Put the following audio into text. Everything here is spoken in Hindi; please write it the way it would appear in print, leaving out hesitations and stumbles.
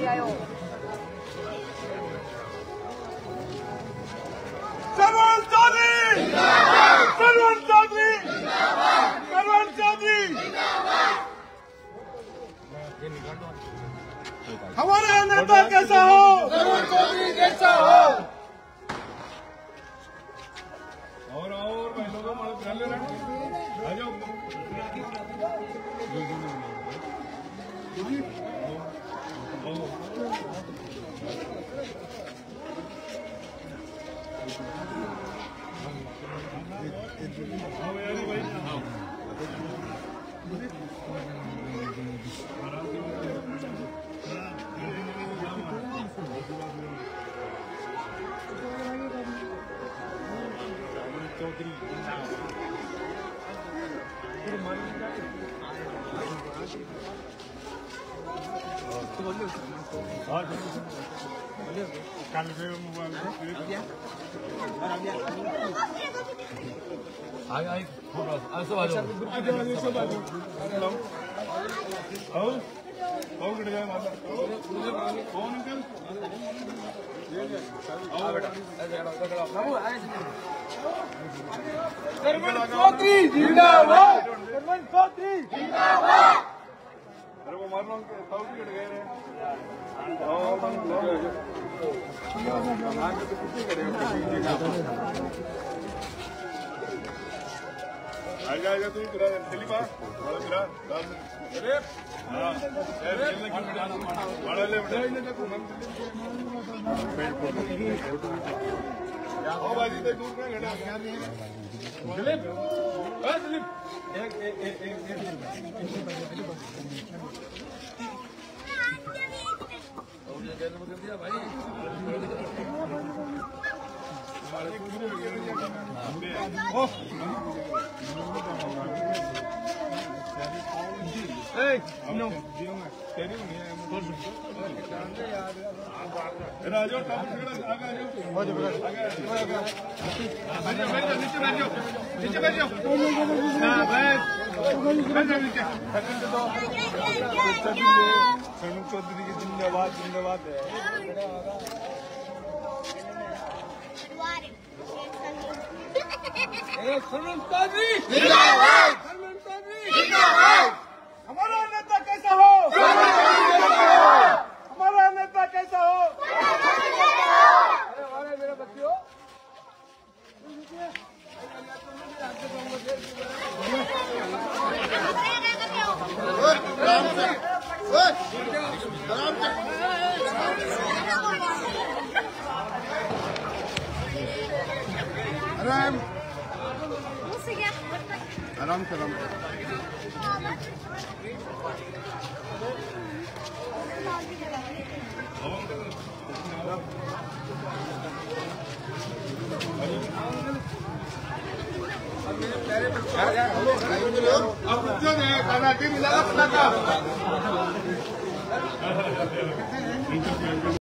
आयो। सरवन चौधरी, सरवन चौधरी, सरवन चौधरी। हमारा नेता कैसा हो, सरवन चौधरी कैसा हो। और भाई लोगों आ जाओ। चौधरी कल फिर चौधरी जिंदाबाद, सरवन चौधरी जिंदाबाद। अरे वो मारना गए रहे। आएगा तू दिल्ली पा अरे बाजी तो दूर में दिलीप चौधरी की जिंदाबाद जिंदाबाद है। सरवन चौधरी जिंदाबाद, सरवन चौधरी जिंदाबाद। हमारा नेता कैसा हो, हमारा नेता कैसा हो। अरे मेरे बच्चों आराम से अब